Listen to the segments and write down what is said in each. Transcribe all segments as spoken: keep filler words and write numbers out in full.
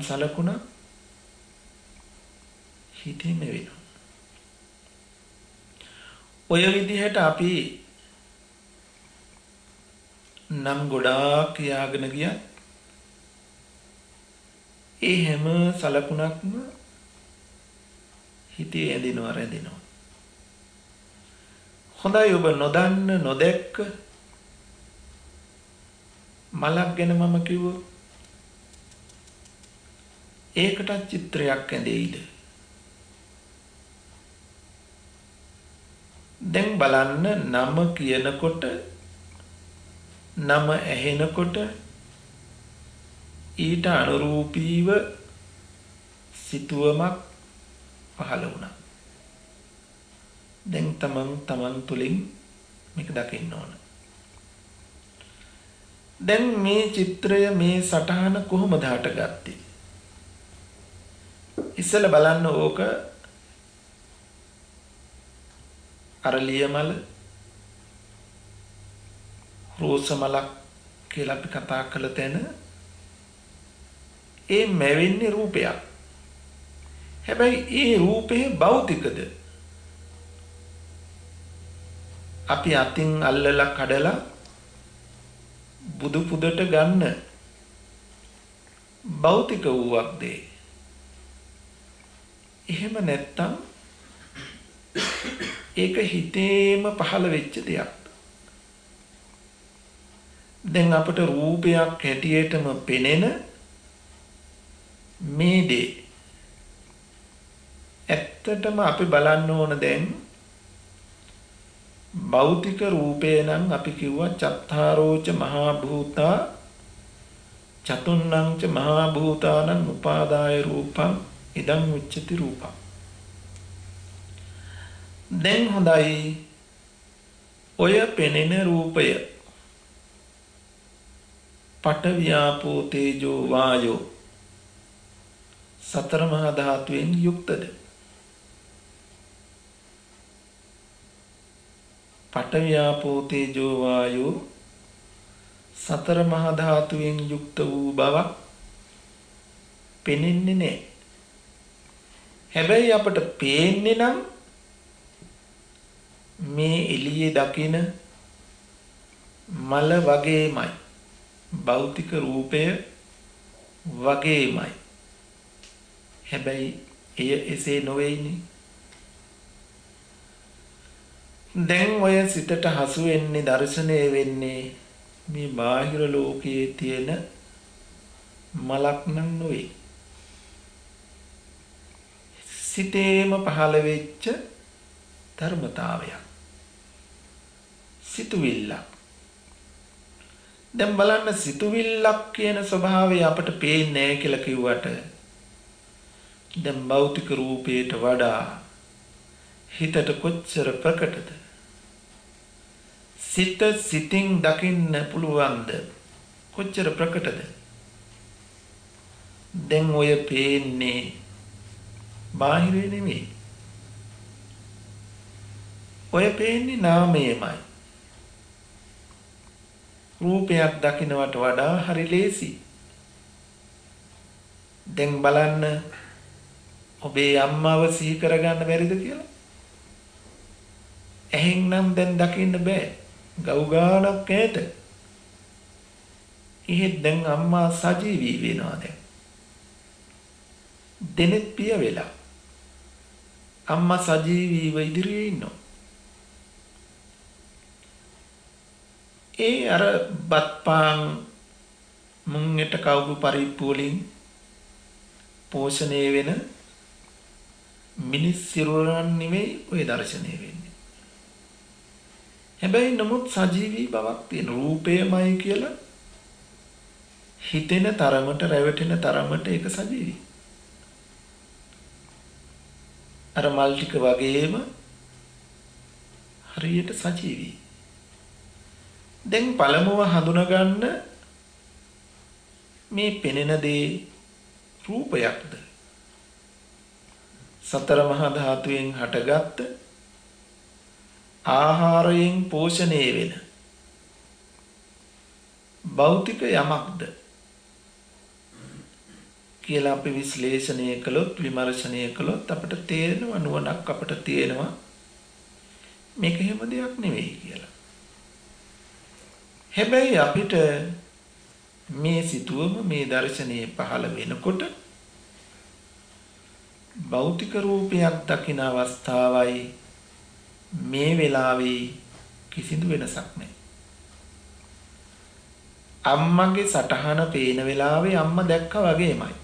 සලකුණ හිතේම වෙනවා. ඔය විදිහට අපි නම් ගොඩාක් කියාගෙන ගියා. ඒ හැම සලකුණක්ම හිතේ ඇදෙනවා රැඳෙනවා. හොඳයි ඔබ නොදන්න නොදැක්ක මලක් ගැන මම කිව්වොත් ඒකට චිත්‍රයක් ඇඳෙයිද? දැන් බලන්න නම කියනකොට නම ඇහෙනකොට ඊට අනුරූපීව සිතුවමක් පහළ වුණා. දැන් තමන් තමන් තුලින් මේක දකින්න ඕන. දැන් මේ චිත්‍රය මේ සටහන කොහොමද හටගත්තේ? ඉස්සෙල්ලා බලන්න ඕක අරලිය මල රෝස මලක් කියලා අපි කතා කළ තැන ඒ මැවෙන්නේ රූපයක්. හැබැයි ඒ රූපේ භෞතිකද? අපි අතින් අල්ලලා කඩලා බුදු පුදට ගන්න භෞතික වූවක්ද? එහෙම නැත්තම් ඒක හිතේම පහළ වෙච්ච දෙයක්. දැන් අපට රූපයක් හැටියටම පෙනෙන මේ දේ ඇත්තටම අපි බලන්න ඕන දැන් භෞතික රූපේ නම් අපි කිව්වා චත්තාරෝච මහා භූතා චතුන්නං ච මහා භූතානං උපාදාය රූපං ඉදං උච්චති රූපං. දැන් හොඳයි ඔය පෙනෙන රූපය පඨවි ආපෝ තේජෝ වායෝ සතර මහා ධාතුවෙන් යුක්තද? පඨවි ආපෝ තේජෝ වායෝ සතර මහා ධාතුවෙන් යුක්ත වූ බවක් පෙනෙන්නේ නැහැ. හැබැයි අපට පේන්නේ නම් මේ එළියේ දකින මල වගේමයි, භෞතික රූපය වගේමයි. හැබැයි එය එසේ නොවේනේ. දැන් ඔය සිතට හසු වෙන්නේ දර්ශනය වෙන්නේ මේ බාහිර ලෝකයේ තියෙන මලක් නම් නොවේ. සිතේම පහළ වෙච්ච ධර්මතාවයක්. සිතුවිල්ලක්. දැන් බලන්න සිතුවිල්ලක් කියන ස්වභාවය අපට පේන්නේ නැහැ කියලා කිව්වට දැන් භෞතික රූපයට වඩා හිතට කොච්චර ප්‍රකටද? සිත සිතින් දකින්න පුළුවන්ද? කොච්චර ප්‍රකටද? දැන් ඔය පේන්නේ බාහිරේ නෙමෙයි. ඔය පේන්නේ නාමයමයි. රූපයක් දකින්නට වඩා හරි ලේසි. දැන් බලන්න ඔබේ අම්මව සිහි කරගන්න බැරිද කියලා? එහෙන් නම් දැන් දකින්න බෑ. ගව් ගානක් ඈත. එහෙත් දැන් අම්මා සජීවී වෙනවා දැන්. දෙනෙත් පිය වෙලා. අම්මා සජීවීව ඉදිරියේ ඉන්නවා. ඒ අර බත්පාන් මුංගෙට කවුරු පරිප්පු වලින් පෝෂණය වෙන මිනිස් සිරුරන් නෙවෙයි ඔය දර්ශනය වෙන්නේ. හැබැයි නමුත් සජීවී බවක් තියෙන රූපයමයි කියලා හිතෙන තරමට රැවටෙන තරමට ඒක සජීවී. අර මල් ටික වගේම හරියට සජීවී. දැන් පළමුව හඳුනගන්න මේ පෙනෙන දේ රූපයක්ද? සතර මහා ධාතුවෙන් හටගත්ත ආහාරයෙන් පෝෂණය වෙන භෞතික යමක්ද? කියලා අපි විශ්ලේෂණය කළොත් විමර්ශනය කළොත් අපිට තේරෙනවා නුවණක් අපිට තියෙනවා මේක හැම දෙයක් නෙවෙයි කියලා. හැබැයි අපිට මේ සිතුවම මේ දර්ශනයේ පහළ වෙනකොට භෞතික රූපයක් දකින අවස්ථාවයි මේ වෙලාවේ කිසිදු වෙනසක් නැහැ. අම්මගේ සටහන පේන වෙලාවේ අම්මා දැක්කා වගේමයි.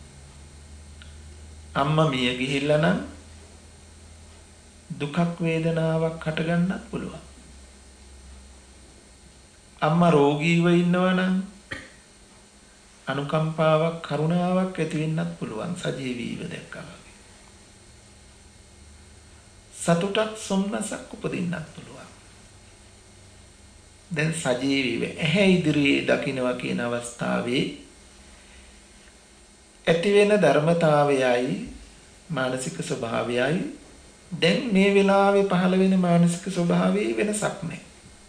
අම්මා මිය ගිහිල්ලා නම් දුකක් වේදනාවක් හට ගන්නත් පුළුවන්. අම්මා රෝගීව ඉන්නවා නම් අනුකම්පාවක් කරුණාවක් ඇති වෙන්නත් පුළුවන් සජීවීව දැක්කා වගේ. සතුටක් සොම්නසක් උපදින්නත් පුළුවන්. දැන් සජීවීව ඇහැ ඉදිරියේ දකින්නවා කියන අවස්ථාවේ ඇති වෙන ධර්මතාවයයි මානසික ස්වභාවයයි දැන් මේ වෙලාවේ පහළ වෙන මානසික ස්වභාවයේ වෙනසක් නැහැ.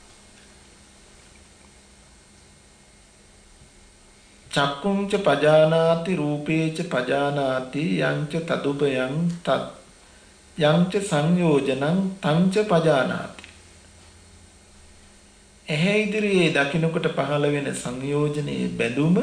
චක්කුංච පජානාති රූපේච පජානාති යංච තදුපයං තත් යංච සංයෝජනං තංච පජානාති. ඇහැ ඉදිරියේ දකින්නකොට පහළ වෙන සංයෝජනයේ බැඳුම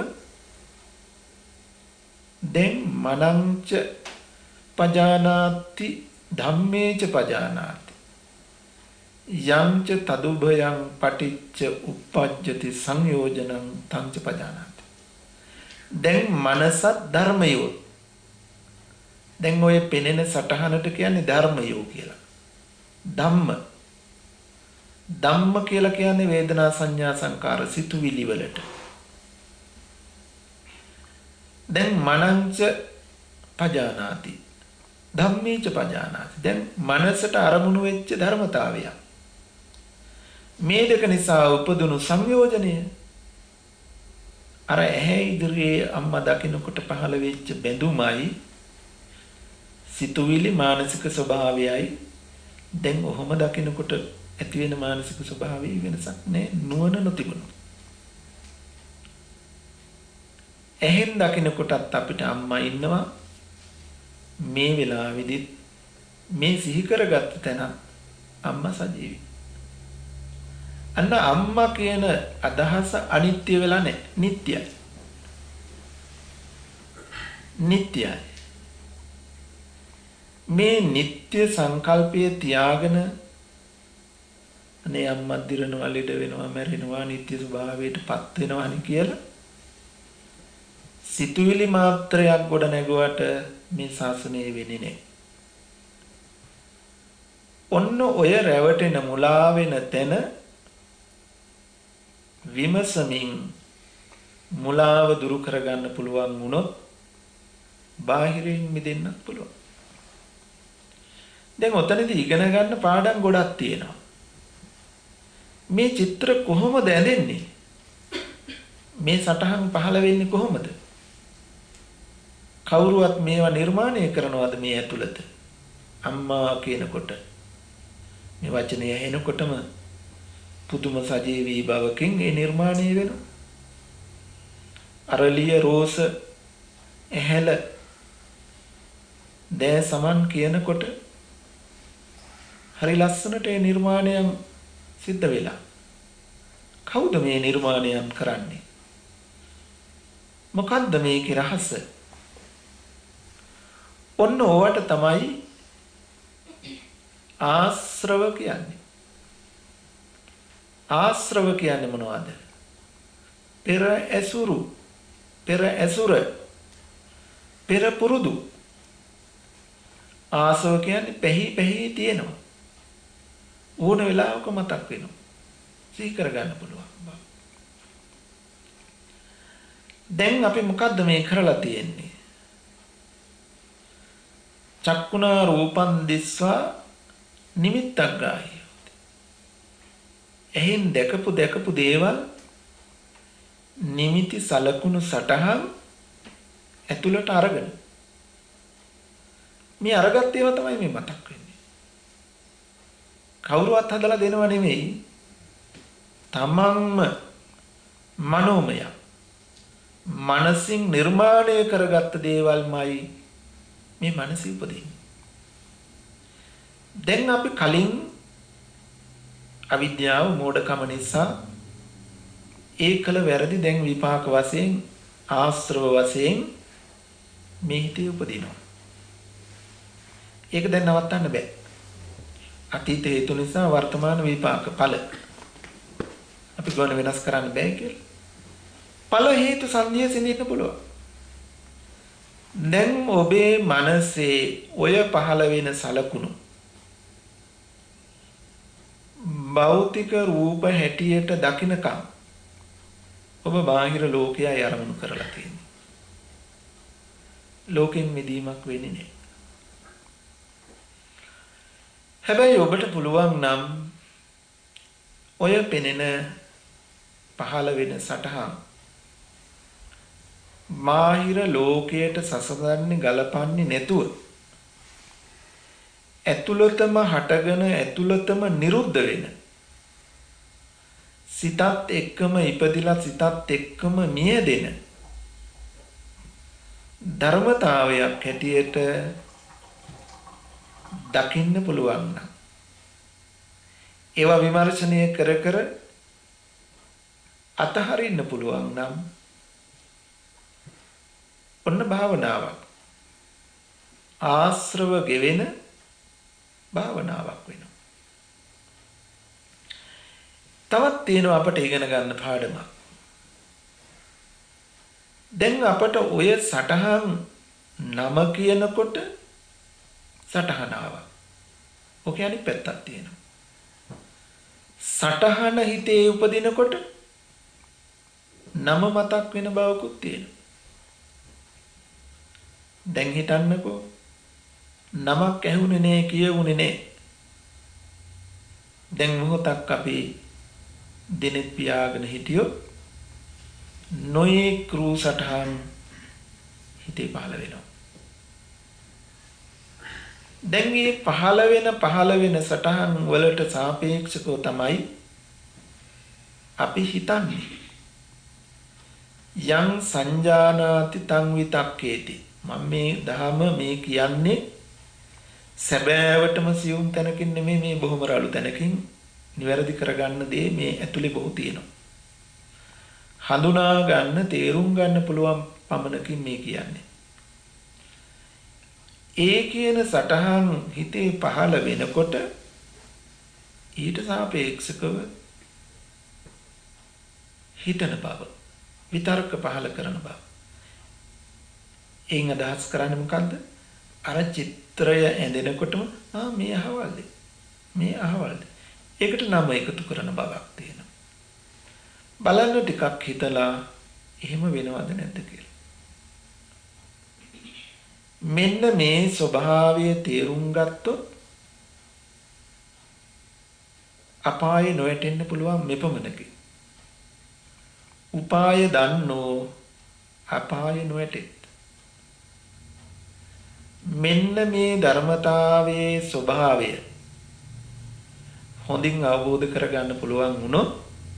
දැන් මනංච පජානාති ධම්මේච පජානාති යංච තදුභයං පටිච්ච උප්පජ්ජති සංයෝජනං තංච පජානාති. දැන් මනසත් ධර්මයෝ දැන් ඔය පෙනෙන සටහනට කියන්නේ ධර්මයෝ කියලා. ධම්ම ධම්ම කියලා කියන්නේ වේදනා සංඥා සංකාර සිතුවිලි වලට. දැන් මනංච පජානාති ධම්මේච පජානාති. දැන් මනසට අරමුණු වෙච්ච ධර්මතාවය. මේ දෙක නිසා උපදුණු සංයෝජනය අර ඇහැ ඉදිරියේ අම්මා දකින්නකොට පහළ වෙච්ච බැඳුමයි සිතුවිලි මානසික ස්වභාවයයි දැන් ඔහොම දකින්නකොට ඇති වෙන මානසික ස්වභාවයේ වෙනසක් නැහැ නුවණ නොතිබුණු. එහෙන් දකින්නකොටත් අපිට අම්මා ඉන්නවා මේ වෙලාවේදී මේ සිහි කරගත්ත තැන අම්මා සජීවි. අන්න අම්මා කියන අදහස අනිත්‍ය වෙලා නැහැ නිට්ටයයි. නිට්ටයයි. මේ නිට්ටය සංකල්පය තියාගෙන අනේ අම්මා දිරනවා ලෙඩ වෙනවා මැරෙනවා නිට්ටය ස්වභාවයට පත් වෙනවා නේ කියලා සිතුවිලි මාත්‍රයක් ගොඩ නැගුවට මේ ශාසනය වෙන්නේ නැහැ. ඔන්න ඔය රැවටෙන මුලා වෙන තැන විමසමින් මුලාව දුරු කරගන්න පුළුවන් වුණොත් බාහිරින් මිදෙන්නත් පුළුවන්. දැන් ඔතනදී ඉගෙන ගන්න පාඩම් ගොඩක් තියෙනවා. මේ චිත්‍ර කොහොමද ඇඳෙන්නේ? මේ සටහන් පහළ වෙන්නේ කොහොමද? කවුරුවත් මේවා නිර්මාණය කරනවද මේ ඇතුළත? අම්මා කියනකොට මේ වචනය එනකොටම පුදුම සජීවී බවකින් ඒ නිර්මාණය වෙනවා. අරලිය රෝස ඇහැල දෑ සමන් කියනකොට හරි ලස්සනට ඒ නිර්මාණයන් සිද්ධ වෙලා. කවුද මේ නිර්මාණයන් කරන්නේ? මොකද්ද මේකේ රහස? ඔන්න ඕවට තමයි ආශ්‍රව කියන්නේ. ආශ්‍රව කියන්නේ මොනවද? පෙර ඇසුරු, පෙර ඇසුර, පෙර පුරුදු. ආශ්‍රව කියන්නේ පැහි පැහි තියෙනවා. ඕන වෙලාවක මතක් වෙනවා. සිහි කරගන්න පුළුවන්. දැන් අපි මොකද්ද මේ කරලා තියෙන්නේ? චක්කුණා රූපං දිස්වා නිමිත්තක් ගායි. එහෙන් දැකපු දැකපු දේවල් නිමිති සලකුණු සටහන් ඇතුළට අරගෙන මේ අරගත් ඒවා තමයි මේ මතක් වෙන්නේ. කවුරුවත් හදලා දෙනව නෙමෙයි. තමන්ම මනෝමය මනසින් නිර්මාණය කරගත්ත දේවල්මයි මේ මනසේ උපදින්නේ. දැන් අපි කලින් අවිද්‍යාව මෝඩකම නිසා ඒ කල වැරදි දැන් විපාක වශයෙන් ආශ්‍රව වශයෙන් මේ හිතේ උපදිනවා. ඒක දැන් නවත්තන්න බෑ. අතීත හේතු නිසා වර්තමාන විපාක ඵල අපි ගොන වෙනස් කරන්න බෑ කියලා. ඵල හේතු සංධිය සිඳින්න පුළුවන්. දැන් ඔබේ මනසේ ඔය පහළ වෙන සලකුණු භෞතික රූප හැටියට දකින්නකම් ඔබ බාහිර ලෝකයයි අරමුණු කරලා තියෙන්නේ. ලෝකෙන් මිදීමක් වෙන්නේ නැහැ. හැබැයි ඔබට පුළුවන් නම් ඔය පෙනෙන පහළ වෙන සටහන් බාහිර ලෝකයට සසඳන්නේ ගලපන්නේ නැතුව ඇතුළතම හටගෙන ඇතුළතම නිරුද්ධ වෙන සිතත් එක්කම ඉපදිලා සිතත් එක්කම මියදෙන ධර්මතාවයක් හැටියට දකින්න පුළුවන් නම් ඒවා විමර්ශනය කර කර අතහරින්න පුළුවන් නම් ඔන්න භාවනාවක් ආශ්‍රව ගෙවෙන භාවනාවක් වෙනවා. තවත් තියෙනවා අපට ඉගෙන ගන්න පාඩමක්. දැන් අපට ඔය සටහන් නම කියනකොට සටහන ආවා. ඔක යන්නේ පැත්තක් තියෙනවා. සටහන හිතේ උපදිනකොට නම මතක් වෙන බවකුත් තියෙනවා. දැන් හිතන්නකෝ නමක් ඇහුනේ නෑ කියවුනේ නෑ. දැන් මොහොතක් අපි දිනෙත් පියාගෙන හිටියොත් නොයේ ක්‍රූ සටහන් හිතේ පහළ වෙනවා. දැන් මේ පහළ වෙන පහළ වෙන සටහන් වලට සාපේක්ෂව තමයි අපි හිතන්නේ. යං සංජානාති තං විතක්කේති. මම මේ ධම මේ කියන්නේ සැබෑවටම සියුම් තැනකින් නෙමෙයි මේ බොහොම රළු තැනකින් නිවැරදි කරගන්න දේ මේ ඇතුලේ බොහෝ තියෙනවා. හඳුනා ගන්න තේරුම් ගන්න පුළුවන් පමණකින් මේ කියන්නේ. ඒ කියන සටහන් හිතේ පහළ වෙනකොට ඊට සාපේක්ෂව හිතන බව විතර්ක පහළ කරන බව. එයින් අදහස් කරන්නේ මොකද්ද? අර චිත්‍රය ඇඳෙනකොටම ආ මේ අහවල්ද මේ අහවල්ද ඒකට නම එකතු කරන බවක් තියෙනවා. බලන්න ටිකක් හිතලා එහෙම වෙනවද නැද්ද කියලා. මෙන්න මේ ස්වභාවය තේරුම් ගත්තොත් අපායේ නොයටෙන්න පුළුවන් මෙපමණකින්. උපාය දන්නෝ අපායේ නොයටෙත්. මෙන්න මේ ධර්මතාවයේ ස්වභාවය හොඳින් අවබෝධ කරගන්න පුළුවන් වුණොත්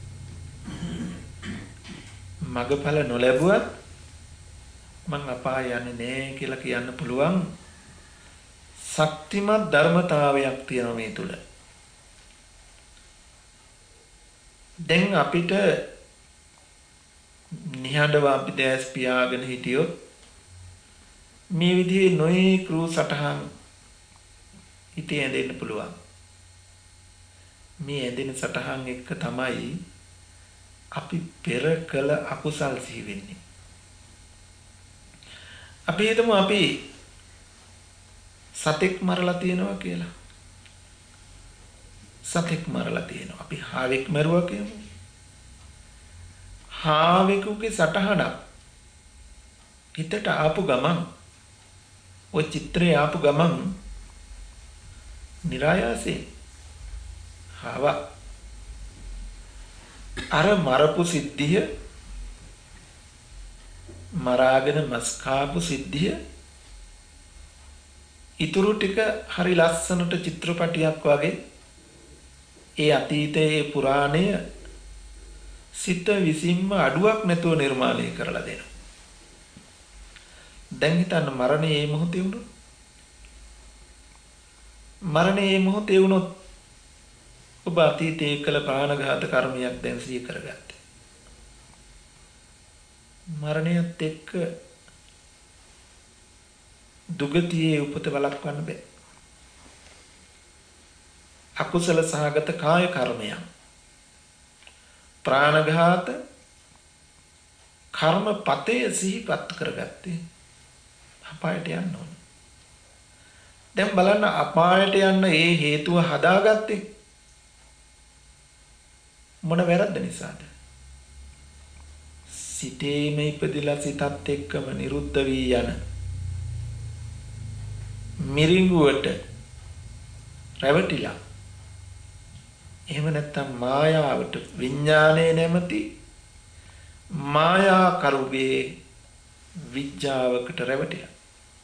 මගඵල නොලැබුවත් මං අපාය යන්නේ නෑ කියලා කියන්න පුළුවන් ශක්තිමත් ධර්මතාවයක් තියෙනවා මේ තුල. දැන් අපිට නිහඬව අපි දැස් පියාගෙන හිටියොත් මේ විදිහේ නොයේ ක්‍රූ සටහන් හිතේ ඇඳෙන්න පුළුවන්. මේ ඇඳෙන සටහන් එක්ක තමයි අපි පෙර කළ අකුසල් සිහි වෙන්නේ. අපි හිතමු අපි සතෙක් මරලා තියෙනවා කියලා. සතෙක් මරලා තියෙනවා. අපි හාවෙක් මරුවා කියමු. හාවෙකුගේ සටහනක් හිතට ආපු ගමන් ඔය චිත්‍රය ආපු ගමන් નિરાයාසයෙන් හාව අර මරපු සිද්ධිය මරාගෙන මස් කාපු සිද්ධිය ඉතුරු ටික හරි ලස්සනට චිත්‍රපටියක් වගේ ඒ අතීතයේ පුරාණය සිත විසින්ම අඩුවක් නැතුව නිර්මාණය කරලා දෙනවා. දැන් හිතන්න මරණය මේ මොහොතේ වුණොත් මරණය මේ මොහොතේ වුණොත් ඔබ අතීතයේ කළ ප්‍රාණඝාත කර්මයක් දැන් සිහි කරගත්තේ. මරණයත් එක්ක දුගතියේ උපත වළක්වන්න බෑ. අකුසල සහගත කාය කර්මයන් ප්‍රාණඝාත කර්මපතේ සිහිපත් කරගත්තේ අපායට යන්න ඕන. දැන් බලන්න අපායට යන්න ඒ හේතුව හදාගත්තේ මොන වැරද්ද නිසාද? සිතේම ඉපදිලා සිතත් එක්කම නිරුද්ධ වී යන මිරිඟුවට රැවටිලා එහෙම නැත්නම් මායාවට විඥානයේ නැමැති මායා කරුගේ විඥාවකට රැවටිලා.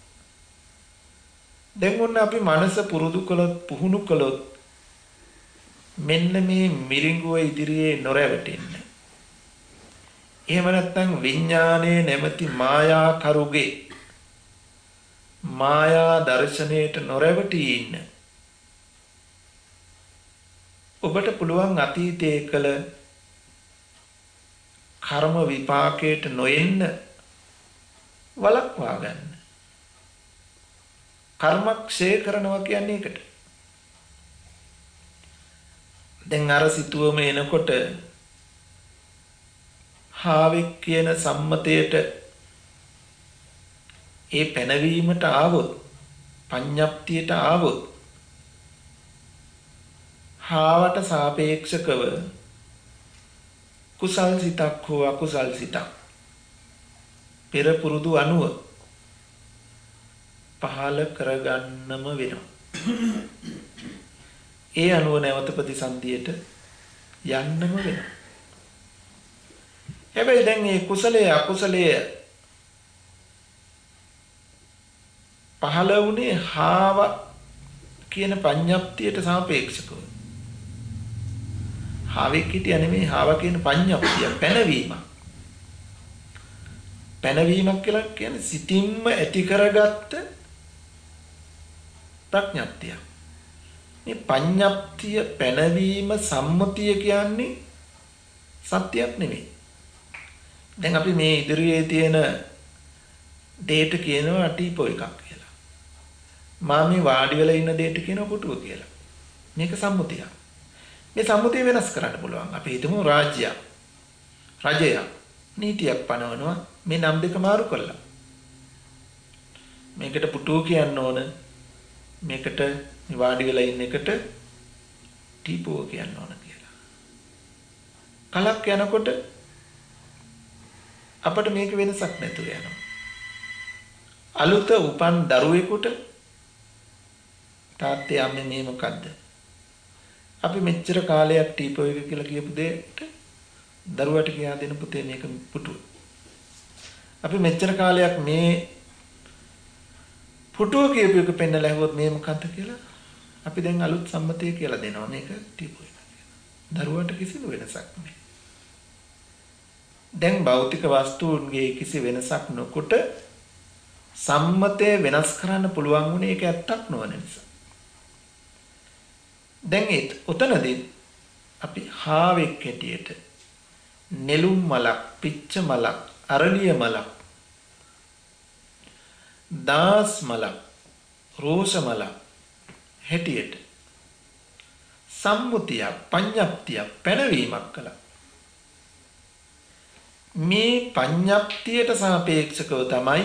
දැන් ඔන්න අපි මනස පුරුදු කළොත් පුහුණු කළොත් මෙන්න මේ මිරිඟුව ඉදිරියේ නොරැවටෙන්න. එහෙම නැත්නම් විඥානයේ නැමැති මායා කරුගේ මායා දර්ශනයට නොරැවටී ඉන්න. ඔබට පුළුවන් අතීතයේ කළ කර්ම විපාකයට නොෙන්න වළක්වා ගන්න. කර්මක්ෂය කරනවා කියන්නේ ඒකට. දැන් අර සිතුවම එනකොට හාවෙක් කියන සම්මතයට ඒ පැනවීමට ආවොත් පඤ්ඤප්තියට ආවොත් හාවට සාපේක්ෂකව කුසල් සිතක් හෝ අකුසල් සිතක් පෙර පුරුදු අනුව පහළ කරගන්නම වෙනවා. ඒ අනුව නැවත ප්‍රතිසන්දියට යන්නම වෙනවා. හැබැයි දැන් මේ කුසලයේ අකුසලයේ පහළ වුණේ හාව කියන පඤ්ඤප්තියට සාපේක්ෂකව. හාවෙක් හිටියා නෙමෙයි හාව කියන පඤ්ඤප්තිය පැනවීම. පැනවීමක් කියලා කියන්නේ සිතින්ම ඇති කරගත්ත ප්‍රඥප්තිය. මේ පඤ්ඤප්තිය පැනවීම සම්මතිය කියන්නේ සත්‍යයක් නෙමෙයි. දැන් අපි මේ ඉදිරියේ තියෙන දෙයට කියනවා ටීපෝ එකක් කියලා. මා මේ වාඩි වෙලා ඉන්න දෙයට කියනවා පුටුව කියලා. මේක සම්මුතියක්. මේ සම්මුතිය වෙනස් කරන්න පුළුවන්. අපි හිතමු රාජ්‍යයක්. රජයක් නීතියක් පනවනවා මේ නම් දෙක මාරු කළා. මේකට පුටුව කියන්න ඕන. මේකට වාඩි වෙලා ඉන්න එකට ටීපෝ කියන්න ඕන කියලා. කලක් යනකොට අපිට මේක වෙනසක් නැතුව යනවා. අලුත උපන් දරුවෙකුට තාත්තේ අම්මේ මේ මොකද්ද? අපි මෙච්චර කාලයක් ටීපෝ එක කියලා කියපු දෙයට දරුවට කියා දෙන පුතේ මේක පුටුව. අපි මෙච්චර කාලයක් මේ පුටුව කියපු එක පෙන්නලා ඇහුවොත් මේ මොකද්ද කියලා අපි දැන් අලුත් සම්මතය කියලා දෙනවා මේක ටීපෝ එක කියලා. දරුවට කිසිදු වෙනසක් නැහැ. දැන් භෞතික වස්තුන්ගේ කිසි වෙනසක් නොකොට සම්මතය වෙනස් කරන්න පුළුවන් වුණේ ඒක ඇත්තක් නොවන නිසා. දැන් ඒ උතනදී අපි හාවෙක් හැටියට නෙළුම් මලක්, පිච්ච මලක්, අරලිය මලක්, දාස් මලක්, රෝස මලක් හැටියට සම්මුතිය, පඤ්ඤප්තිය පැනවීමක් කළා. මේ පඤ්ඤප්තියට සාපේක්ෂකව තමයි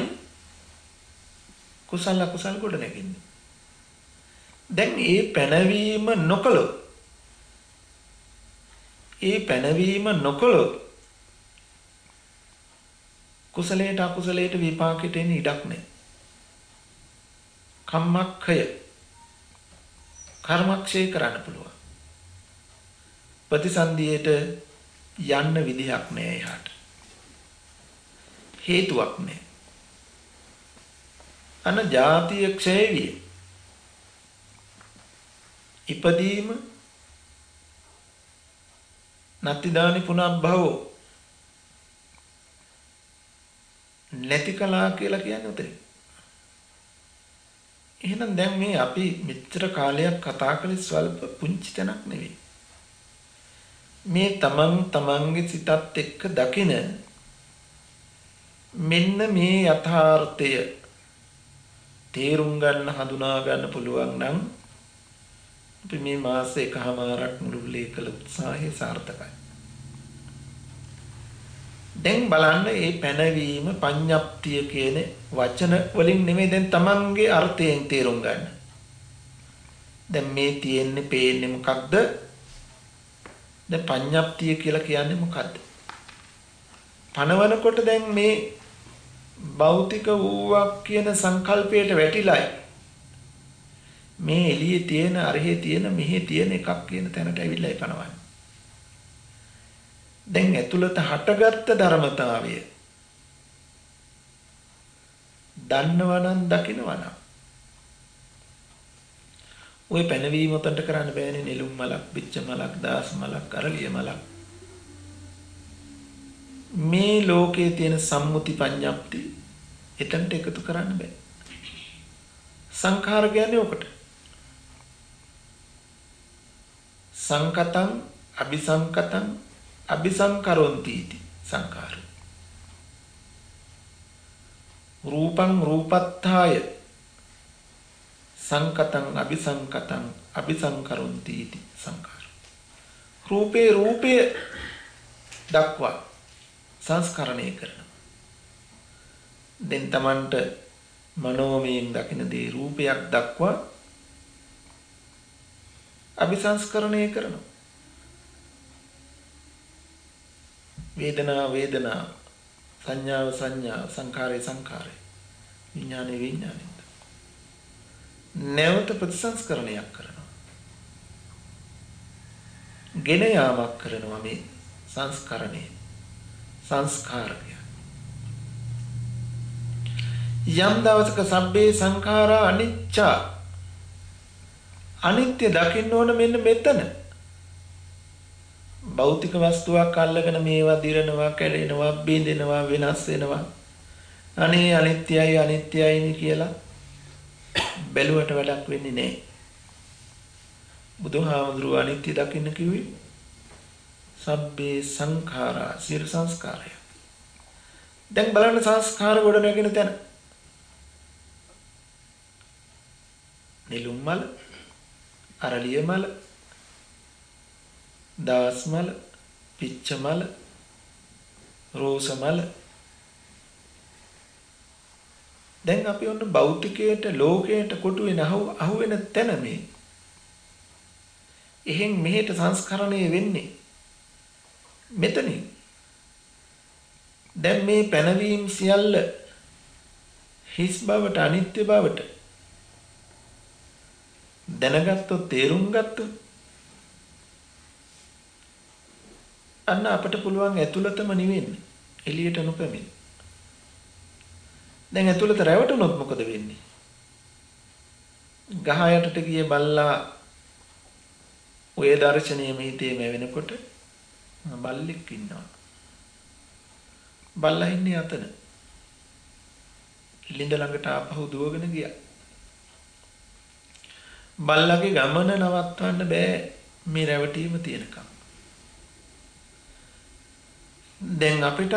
කුසල අකුසල ගොඩ නැගෙන්නේ. දැන් මේ පැනවීම නොකළොත් ඒ පැනවීම නොකළොත් කුසලයට අකුසලයට විපාකෙට එන ඉඩක් නැහැ. කම්මක්ඛය කර්මක්ෂය කරන්න පුළුවන්. ප්‍රතිසන්දියට යන්න විදිහක් නැහැ එහාට. හේතුවක් නැහැ. අන ජාතිය ක්ෂය විය. ඉපදීම නත්තිදානි පුනබ්භවෝ නැති කලා කියලා කියන්නේ උතන. එහෙනම් දැන් මේ අපි මෙච්චර කාලයක් කතා කළේ ස්වල්ප පුංචි තැනක් නෙවෙයි. මේ තමන් තමන්ගේ සිතත් එක්ක දකින මෙන්න මේ යථාර්ථය තේරුම් ගන්න හඳුනා ගන්න පුළුවන් නම් අපි මේ මාස එකමාරක් මුළුල්ලේ කළ උත්සාහය සාර්ථකයි. දැන් බලන්න මේ පැනවීම පඤ්ඤප්තිය කියන වචන වලින් නෙමෙයි දැන් තමන්ගේ අර්ථයෙන් තේරුම් ගන්න. දැන් මේ තියෙන්නේ පේන්නේ මොකක්ද? දැන් පඤ්ඤප්තිය කියලා කියන්නේ මොකක්ද? පනවනකොට දැන් මේ භෞතික වූවක් කියන සංකල්පයට වැටිලායි මේ එළියේ තියෙන අරහේ තියෙන මෙහි තියෙන එකක් කියන තැනට ඇවිල්ලායි පනවන්නේ. දැන් ඇතුළත හටගත්ත ධර්මතාවය දන්නවනම් දකින්නවනම් ඔය පැනවීම උතන්ට කරන්න බෑනේ. නෙළුම් මලක්, පිච්ච මලක්, දාස් මලක්, කරලිය මලක් මේ ලෝකයේ තියෙන සම්මුති පඤ්ඤප්ති එතනට එකතු කරන්න බෑ. සංඛාර කියන්නේ ඔකට. සංකතං අபிසංකතං අபிසංකරොන්ති इति සංඛාර. රූපං රූපත්ථාය සංකතං අபிසංකතං අபிසංකරොන්ති इति සංඛාර. රූපේ රූපය දක්වා සංස්කරණය කරනවා. දැන් Tamanට මනෝමයෙන් දකින දේ රූපයක් දක්වා අபிසංස්කරණය කරනවා. වේදනා වේදනා, සංඥාව සංඥා, සංඛාරය සංඛාරය, විඥානය විඥානය. නැවත ප්‍රතිසංස්කරණයක් කරනවා. ගෙන යාමක් කරනවා මේ සංස්කරණය. සංස්කාරය. යම් දවසක සබ්බේ සංඛාරා අනිච්චා, අනිත්‍ය දකින්න ඕන මෙන්න මෙතන. භෞතික වස්තුවක් අල්ලගෙන මේවා දිරනවා, කැඩෙනවා, බිඳෙනවා, වෙනස් වෙනවා. අනේ අනිත්‍යයි අනිත්‍යයිනි කියලා බැලුවට වැඩක් වෙන්නේ නැහැ. බුදුහාමුදුරුවෝ අනිත්‍ය දකින්න කිව්වේ සබ්බේ සංඛාරා සිර සංස්කාරය. දැන් බලන්න සංස්කාර ගොඩ නැගෙන තැන. නෙළුම් මල, අරලිය මල, දාස් මල, පිච්ච මල, රෝස මල. දැන් අපි ඔන්න භෞතිකයට ලෝකයට කොටු වෙන අහු වෙන තැන මේ. එහෙන් මෙහෙට සංස්කරණය වෙන්නේ මෙතනින්. දැන් මේ පැනවීම සියල්ල හිස් බවට අනිත්‍ය බවට දැනගත්තොත් තේරුම් ගත්තොත් අන්න අපට පුළුවන් ඇතුළතම නිවෙන්න, එළියට නොපැමිණ. දැන් ඇතුළත රැවටුනොත් මොකද වෙන්නේ? ගහ යටට ගිය බල්ලා ඔය දර්ශනීය මිහිතේ මැවෙනකොට බල්ලෙක් ඉන්නවා. බල්ලා ඉන්නේ අතන. ලිඳ ළඟට ආපහු දුවගෙන ගියා. බල්ලාගේ ගමන නවත්වන්න බෑ මේ රැවටීම තියෙනකම්. දැන් අපිටත්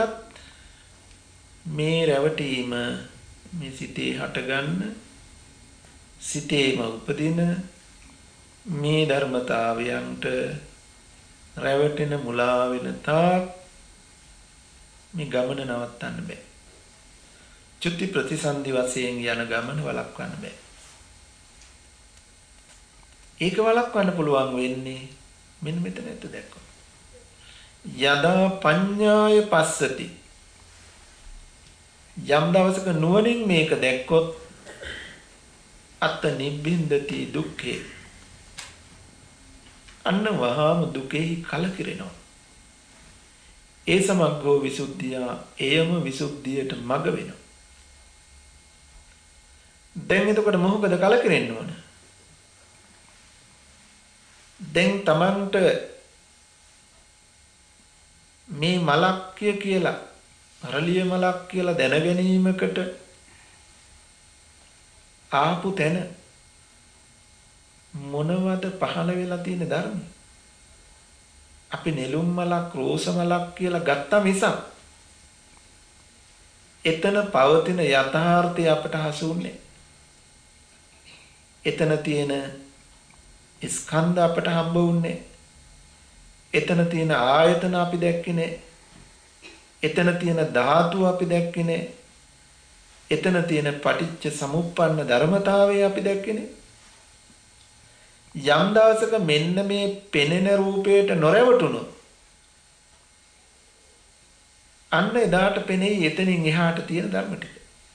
මේ රැවටීම මේ සිතේ හටගන්න, සිතේම උපදින මේ ධර්මතාවයන්ට රැවටෙන මුලා වෙන තාක් මේ ගමන නවත්තන්න බෑ. චුති ප්‍රතිසන්දි වශයෙන් යන ගමන වළක්වන්න බෑ. ඒක වළක්වන්න පුළුවන් වෙන්නේ මෙන්න මෙතන ඇත්ත දැක්කොත්. යදා පඤ්ඤාය පස්සති. යම් දවසක නුවණින් මේක දැක්කොත් අත්ත නිබ්බින්දති දුක්ඛේ. අන්න වහාම දුකෙහි කලකිරෙනවා. ඒ සමග්ගෝ විසුද්ධිය, එයම විසුද්ධියට මඟ වෙනවා. දැන් එතකොට මොකද කලකිරෙන්න ඕන? දැන් Tamanට මේ මලක්ය කියලා අරලිය මලක් කියලා දැන ගැනීමකට ආපු තැන මොනවද පහළ වෙලා තියෙන ධර්ම? අපි නෙළුම් මලක් රෝස මලක් කියලා ගත්ත මිසක් එතන පවතින යථාර්ථය අපට හසුුන්නේ. එතන තියෙන ස්කන්ධ අපට හම්බ වුන්නේ. එතන තියෙන ආයතන අපි දැක්කේ නෑ. එතන තියෙන ධාතු අපි දැක්කේ නෑ. එතන තියෙන පටිච්ච සමුප්පන්න ධර්මතාවය අපි දැක්කේ නෑ. යම් දවසක මෙන්න මේ පෙනෙන රූපයට නොරැවටුණොත් අන්න එදාට පෙනෙයි එතනින් එහාට තියෙන ධර්ම ටික.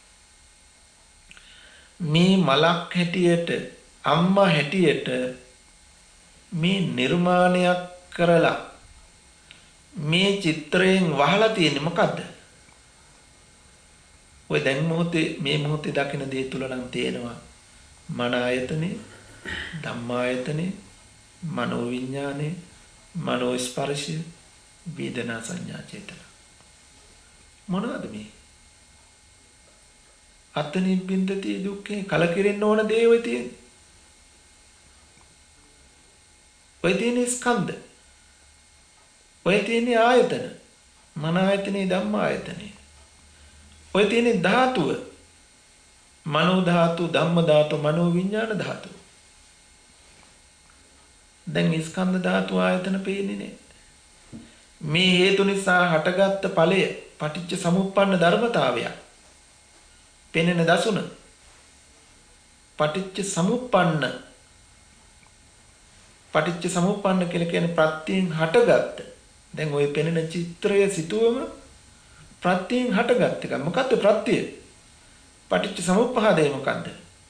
මේ මලක් හැටියට අම්මා හැටියට මේ නිර්මාණයක් කරලා මේ චිත්‍රයෙන් වහලා තියෙන්නේ මොකද්ද? ඔය දැන් මොහොතේ මේ මොහොතේ දකින දේ තුල නම් තේනවා මන ආයතනේ, ධම්මායතනේ, මනෝ විඥානේ, මනෝ ස්පර්ශය, වේදනා සංඥා චේතනා. මොනවද මේ? අත්නිබ්බින්දති දුක්ඛේ කලකිරෙන්න ඕන දේ ඔය තියෙන්නේ. ඔය තියෙන ස්කන්ධ. ඔය තියෙන ආයතන. මන ආයතනේ ධම්ම ආයතනේ. ඔය තියෙන ධාතුව. මනෝ ධාතු, ධම්ම ධාතු, මනෝ විඥාන ධාතු. දැන් ස්කන්ධ ධාතු ආයතන පේන්නේ නැහැ. මේ හේතු නිසා හටගත්ත ඵලය පටිච්ච සමුප්පන්න ධර්මතාවය. පෙනෙන දසුන පටිච්ච සමුප්පන්න පටිච්ච සමුප්පන්න කියලා කියන්නේ ප්‍රත්‍යයෙන් හටගත්ත. දැන් ওই පෙනෙන චිත්‍රය සිතුවම ප්‍රත්‍යයෙන් හටගත්ත එක. මොකද්ද ප්‍රත්‍යය? පටිච්ච සමුප්පාදය මොකද්ද?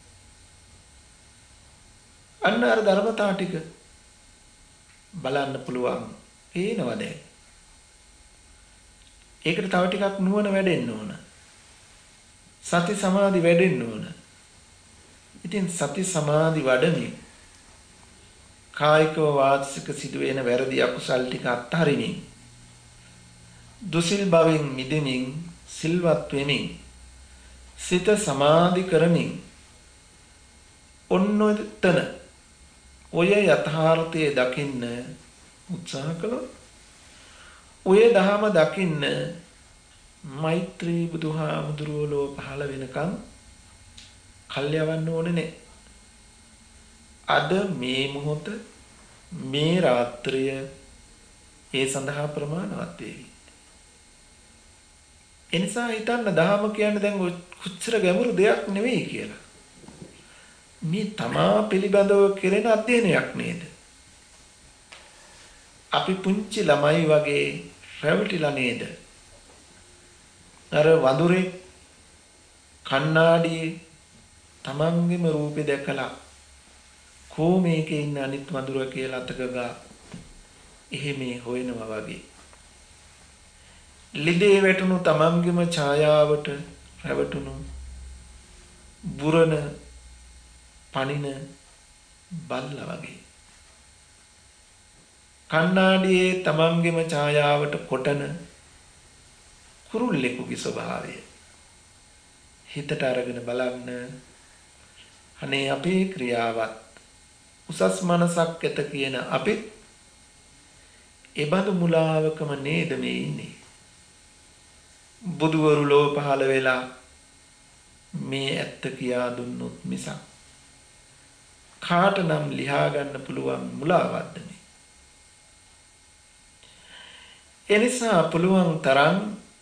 අන්න අර ධර්මතාව ටික බලන්න පුළුවන්. පේනවද? ඒකට තව ටිකක් නුවණ වැඩෙන්න ඕන. සති සමාධි වැඩෙන්න ඕන. ඉතින් සති සමාධි වඩමින් කායිකව වාචික සිදුවෙන වැරදි අකුසල් ටික අත්හරිමින් දුසිල් භවෙන් මිදෙමින් සිල්වත් වෙමින් සිත සමාධි කරමින් ඔන්නතන ඔය යථාර්ථයේ දකින්න උත්සාහ කළොත් ඔය දහම දකින්න මෛත්‍රී බුදුහාමුදුරුවෝ පහළ වෙනකන් කල් යවන්න ඕනේ නේ. අද මේ මොහොත මේ රාත්‍රිය ඒ සඳහා ප්‍රමාණවත් වේවි. එනිසා හිතන්න දහම කියන්නේ දැන් කොච්චර ගැඹුරු දෙයක් නෙවෙයි කියලා. මේ තමා පිළිබඳව කෙරෙන අධ්‍යයනයක් නේද? අපි පුංචි ළමයි වගේ රැවටිලා නේද? අර වඳුරේ කණ්ණාඩියේ තමන්ගේම රූපේ දැකලා කෝ මේකේ ඉන්න අනිත් වඳුර කියලා අතක ගා එහෙම හොයනවා වගේ. ලිදේ වැටුණු තමන්ගේම ඡායාවට රැවටුණු බුරණ පණින බල්ලා වගේ. කණ්ණාඩියේ තමන්ගේම ඡායාවට කොටන කුරුල්ලෙකුගේ ස්වභාවය හිතට අරගෙන බලන්න. අනේ අපේ ක්‍රියාවත් උසස් මනසක් ඇත කියන අපි එබඳු මුලාවකම නේද මේ ඉන්නේ. බුදුවරු ලෝ පහළ වෙලා මේ ඇත්ත කියා දුන්නොත් මිසක් කාට නම් ලියා ගන්න පුළුවන් මුලාවක්ද මේ? එනිසා පුළුවන් තරම්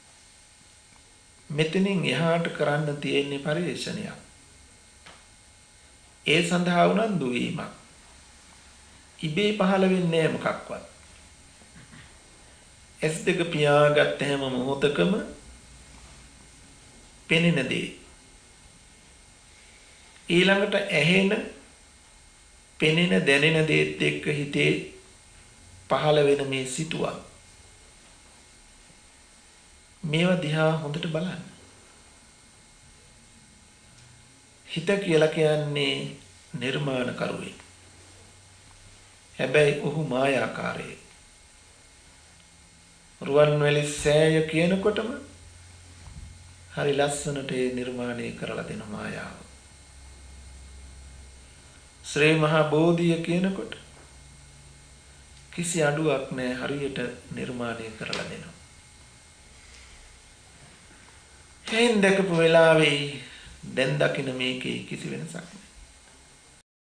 මෙතනින් එහාට කරන්න තියෙන්නේ පරිශ්‍රණයක්. ඒ සඳහා උනන්දු වීමක්. ඉබේ පහළ වෙන්නේ නැහැ මොකක්වත්. ඇස් දෙක පියාගත් හැම මොහොතකම පෙනෙන දේ ඊළඟට ඇහෙන පෙනෙන දැනෙන දේත් එක්ක හිතේ පහළ වෙන මේ සිතුවා මේවා දිහා හොඳට බලන්න. හිත කියලා කියන්නේ නිර්මාණකරුවෙක්. හැබැයි ඔහු මායාකාරයෙක්. රුවන්වැලි සෑය කියනකොටම හරි ලස්සනට නිර්මාණය කරලා දෙන මායාව. ශ්‍රී මහා බෝධිය කියනකොට කිසි අඩුවක් නැහැ, හරියට නිර්මාණය කරලා දෙනවා. හේන් දැකපු වෙලාවේ දැන් දකින්න මේකේ කිසි වෙනසක් නැහැ.